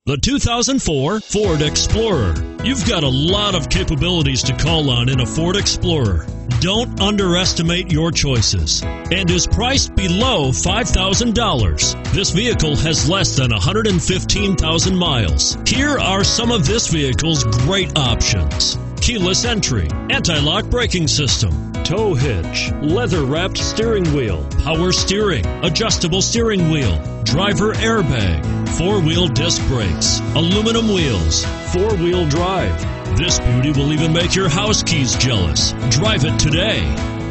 The 2004 Ford Explorer. You've got a lot of capabilities to call on in a Ford Explorer. Don't underestimate your choices, and is priced below $5,000. This vehicle has less than 115,000 miles. Here are some of this vehicle's great options: keyless entry, anti-lock braking system, tow hitch, leather-wrapped steering wheel, power steering, adjustable steering wheel, driver airbag, four-wheel disc brakes, aluminum wheels, four-wheel drive. This beauty will even make your house keys jealous. Drive it today.